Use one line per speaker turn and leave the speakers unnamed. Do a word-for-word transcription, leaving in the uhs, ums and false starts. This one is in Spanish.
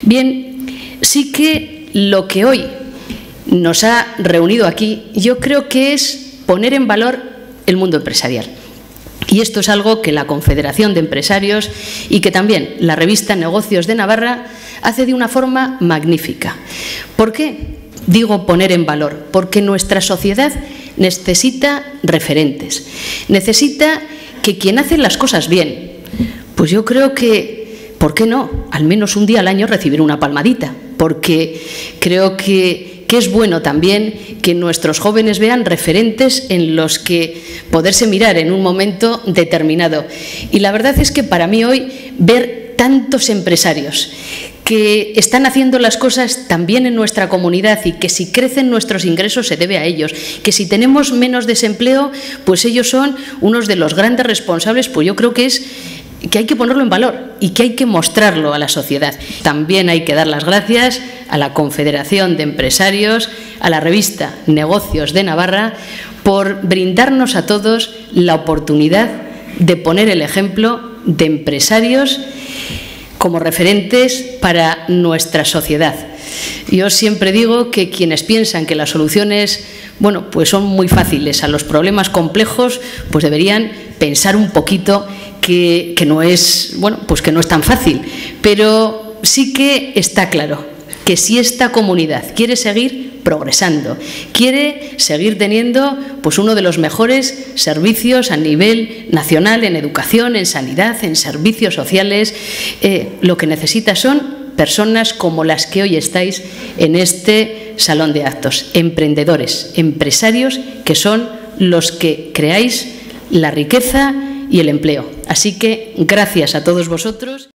Bien, sí que lo que hoy nos ha reunido aquí, yo creo que es poner en valor el mundo empresarial. Y esto es algo que la Confederación de Empresarios y que también la revista Negocios de Navarra hace de una forma magnífica. ¿Por qué digo poner en valor? Porque nuestra sociedad necesita referentes, necesita que quien hace las cosas bien, pues yo creo que, ¿por qué no?, al menos un día al año recibir una palmadita, porque creo que, que es bueno también que nuestros jóvenes vean referentes en los que poderse mirar en un momento determinado. Y la verdad es que para mí hoy ver tantos empresarios que están haciendo las cosas también en nuestra comunidad y que si crecen nuestros ingresos se debe a ellos, que si tenemos menos desempleo, pues ellos son unos de los grandes responsables, pues yo creo que es que hay que ponerlo en valor y que hay que mostrarlo a la sociedad. También hay que dar las gracias a la Confederación de Empresarios, a la revista Negocios de Navarra, por brindarnos a todos la oportunidad de poner el ejemplo de empresarios como referentes para nuestra sociedad. Yo siempre digo que quienes piensan que las soluciones, bueno, pues son muy fáciles a los problemas complejos, pues deberían pensar un poquito que, que no es, bueno, pues que no es tan fácil, pero sí que está claro que si esta comunidad quiere seguir progresando, quiere seguir teniendo pues uno de los mejores servicios a nivel nacional en educación, en sanidad, en servicios sociales, eh, lo que necesita son personas como las que hoy estáis en este salón de actos, emprendedores, empresarios que son los que creáis la riqueza y el empleo. Así que gracias a todos vosotros.